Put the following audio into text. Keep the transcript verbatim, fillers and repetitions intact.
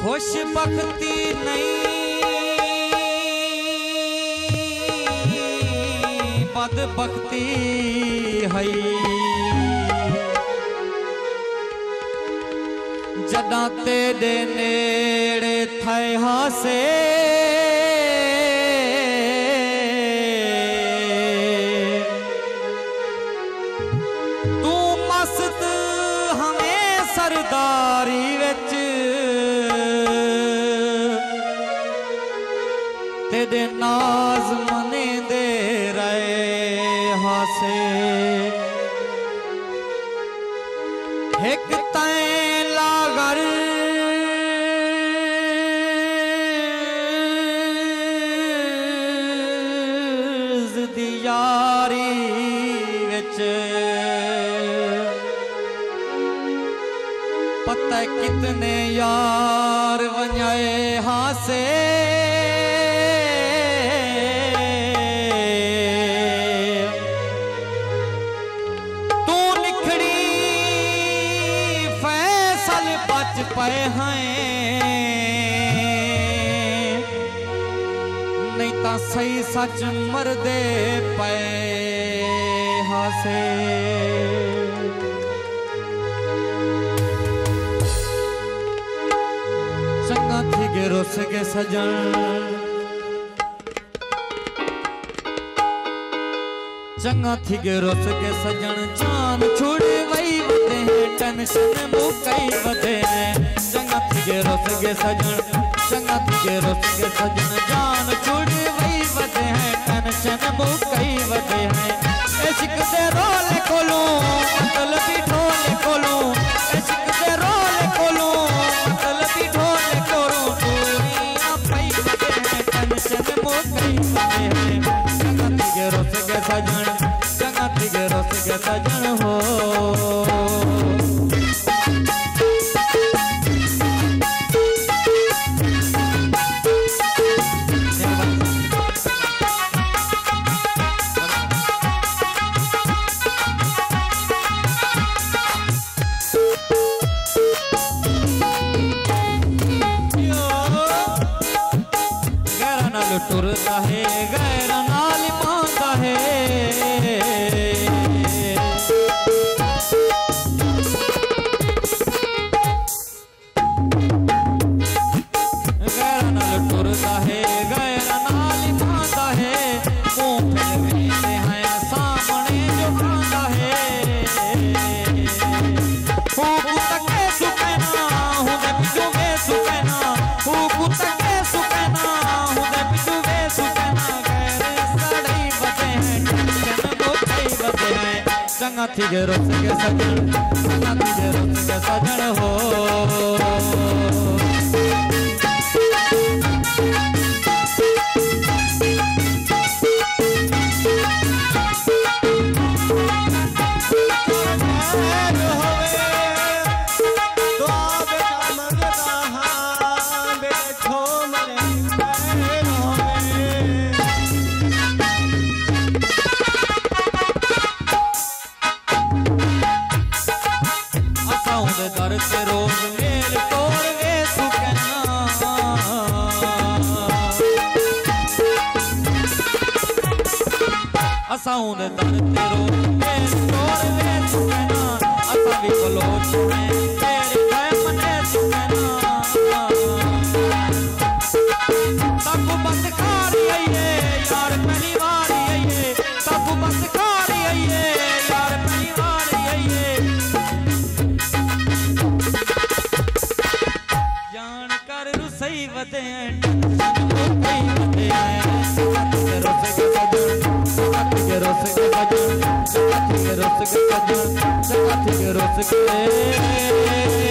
खुश बख्ती नहीं बद बख्ती है जदा तेरे नेड़े थे हासे तू मस्त हमें सरदारी विच तेरे नाज मने दे रहे हासे एक तैं लागर दी यारी विच पता कितने यार वन्याए हासे पे हैं नहीं ता सही सच मरदे पे हासे चंगा थी गे रुस के सजन चंगा थी गे रुस के सजन जान छोड़ वही बदे हैं टेंशन मुकई बदे हैं चंगा थी गे रुस के सजन चंगा थी गे रुस के सजन जान छोड़ वही बदे हैं टेंशन मुकई बदे हैं इश्क दे रोल खोलूं मतलबी ढोल खोलूं इश्क दे रोल खोलूं मतलबी ढोल खोलूं दूरियां पई बदे हैं टेंशन मुकई बदे हैं चंगा थी गे रुस के सजन चंगा थी गे रुस के सजन हो टुरता है गैर नाल मांदा है गैर नाल टुरता है गैर नाल मांदा है मुंह फिरते हैं सामने जो खांदा है फूक तके सुकना हूं दे पिछू वे सुकना फूक तके सुकना हूं दे पिछू वे सुकना गैर सड़ई बदे हैं टेंशन मुकई बदे हैं चंगा थी गे रुस के सजन चंगा थी गे रुस के सजन हो दर से रोज मेल तोड़ वे सुकना असाऊं दे दर से रोज मेल तोड़ वे सुकना असा भी बलोच में तेरे है मने सुकना सब बंद खारी आइए यार पहली बार आइए सब बंद खारी आइए यार पहली बार आइए सही बदे हैं मुकई बदे हैं चंगा थी गे रुस के सजन चंगा थी गे रुस के सजन चंगा थी गे रुस के सजन चंगा थी गे रुस के